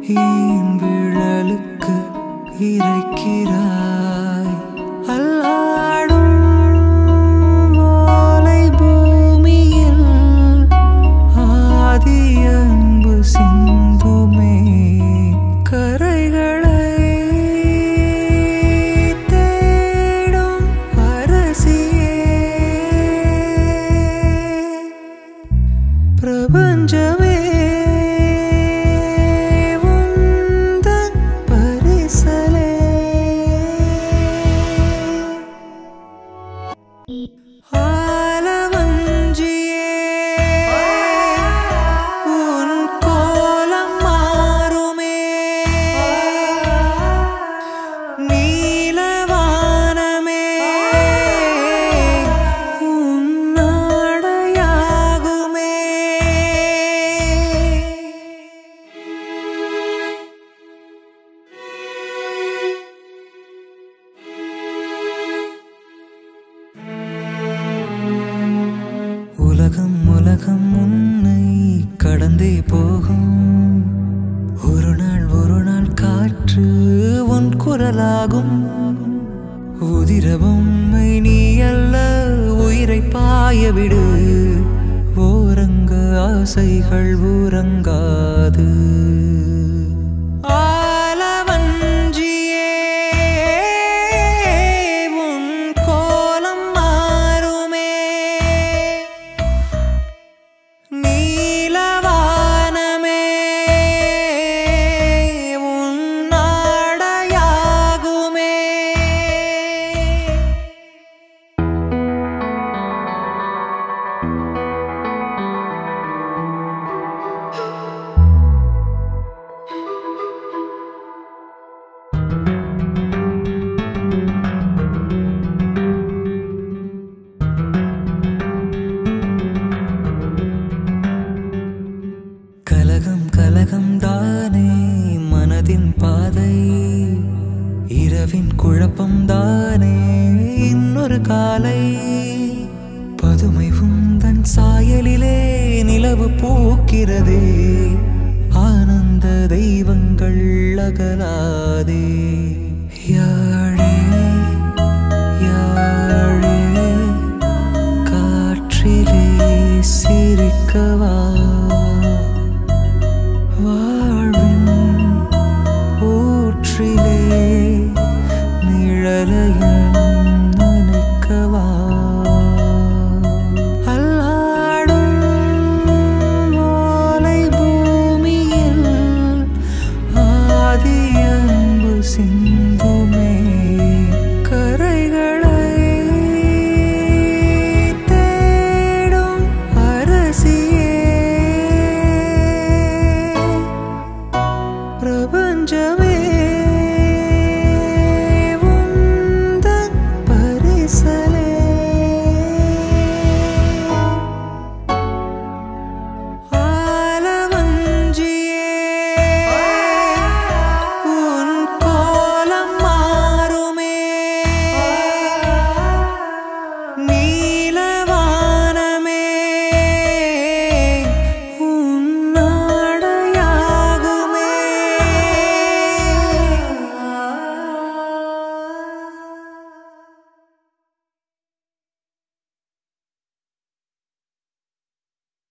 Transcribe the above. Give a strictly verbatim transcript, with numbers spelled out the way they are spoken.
ஈன்விழலுக்கு இறைக்கிறாய் அல்லாடும் ஓலை பூமியில் ஆதி அன்பு சிந்துமே கரைகளை தேடும் அரசியே பிரபஞ்சமே உலகம் உலகம் உன்னை கடந்தே போகும் ஒரு நாள் ஒரு நாள் காற்று உன் குரலாகும் உதிர பொம்மை நீ அல்ல உயிரை பாயவிடு ஓரங்க ஆசைகள் ஊரங்காது கலகம் கலகம் தானே மனதின் பாதை இரவின் குழப்பம் தானே இன்னொரு காலை பதுமை உந்தன் சாயலிலே நிலவு பூக்கிறதே ஆனந்த தெய்வங்கள் அகலாதே யாழே யாழே காற்றிலே சிரிக்கவா நிழலையும் நினைக்கவா அல்லாடும் ஓலை பூமியில் ஆதி அன்பு சிந்துமே கரைகளை தேடும் அரசியே பிரபஞ்சமே